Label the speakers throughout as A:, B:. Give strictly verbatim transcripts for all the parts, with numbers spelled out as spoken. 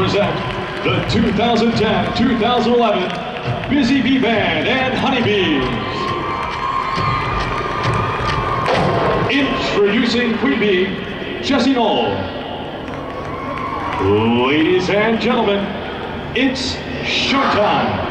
A: present the two thousand ten two thousand eleven Busy Bee Band and Honeybees. Introducing Queen Bee, Jessie Knoll. Ladies and gentlemen, it's showtime.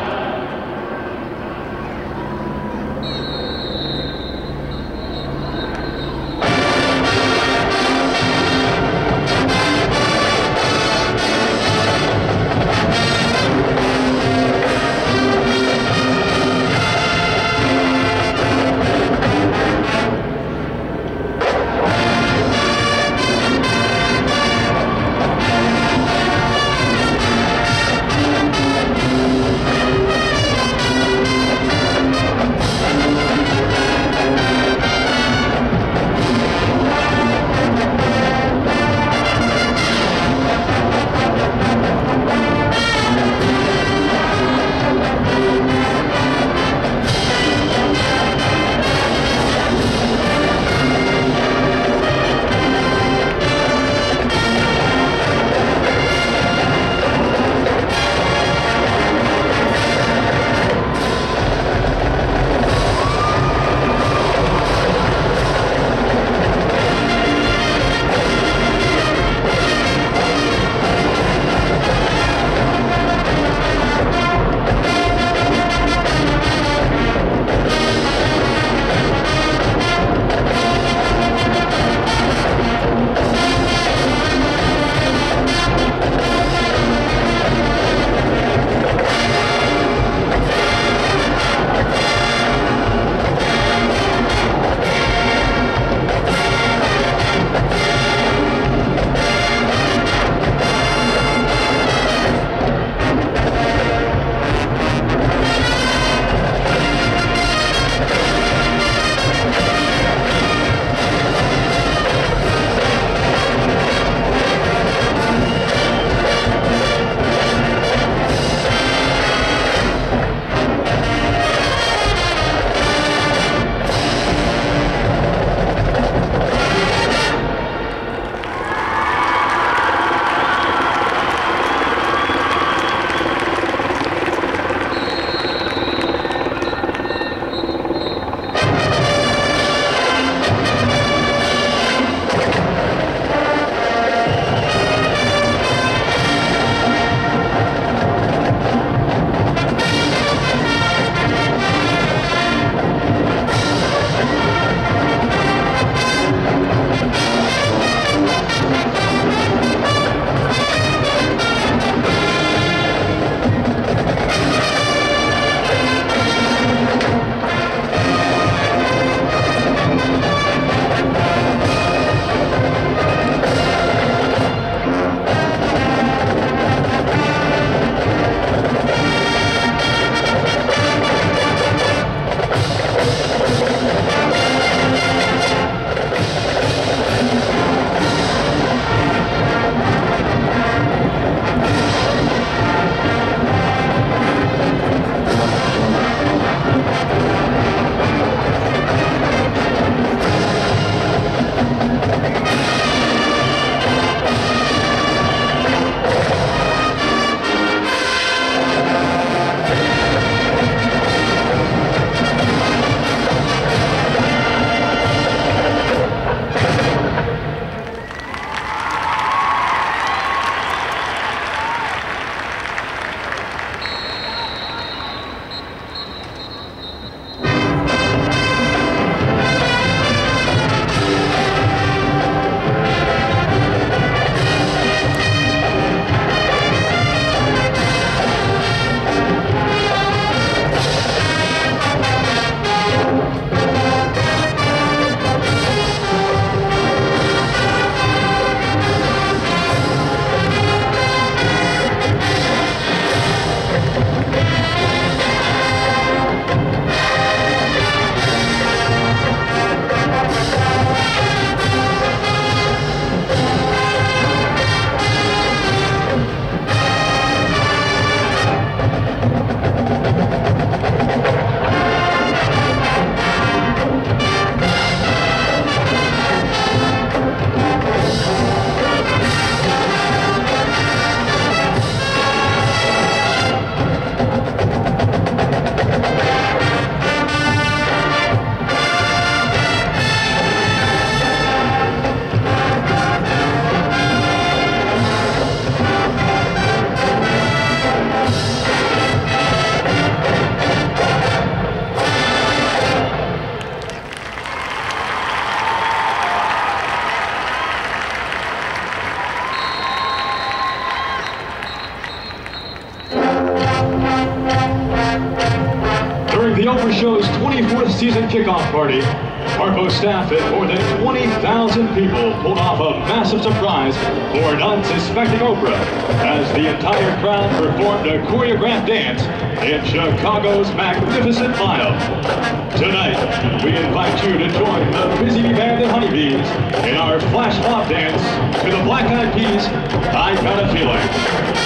A: During the Oprah Show's twenty-fourth season kickoff party, Harpo staff and more than twenty thousand people pulled off a massive surprise for an unsuspecting Oprah as the entire crowd performed a choreographed dance in Chicago's magnificent mile. Tonight, we invite you to join the Busy Bee Band and Honeybees in our flash mob dance to the Black Eyed Peas' I Got a Feeling.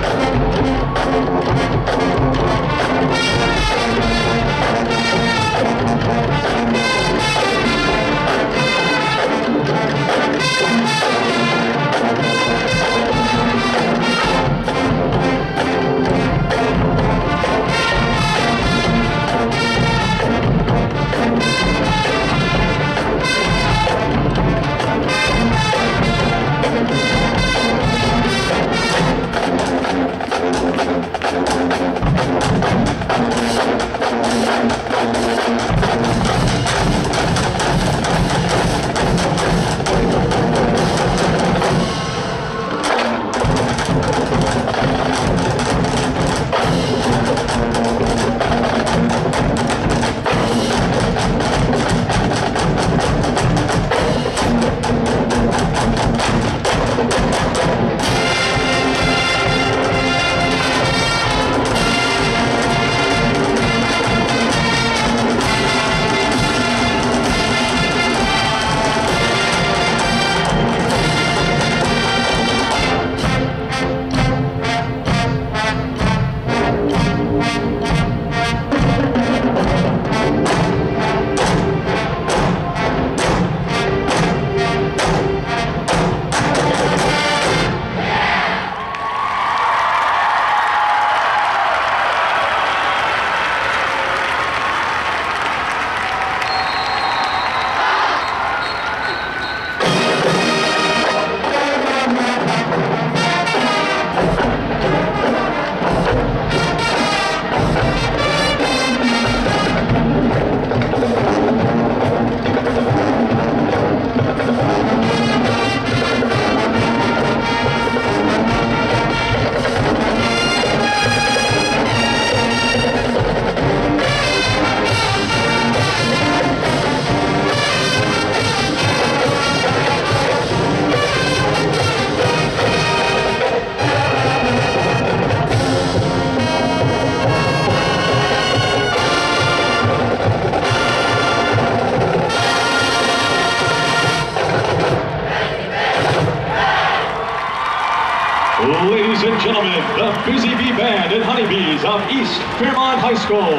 A: Ladies and gentlemen, the Busy Bee Band and Honeybees of East Fairmont High School.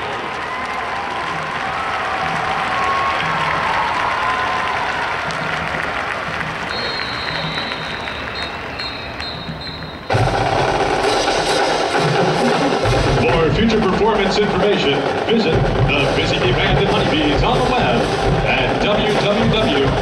A: For future performance information, visit the Busy Bee Band and Honeybees on the web at w w w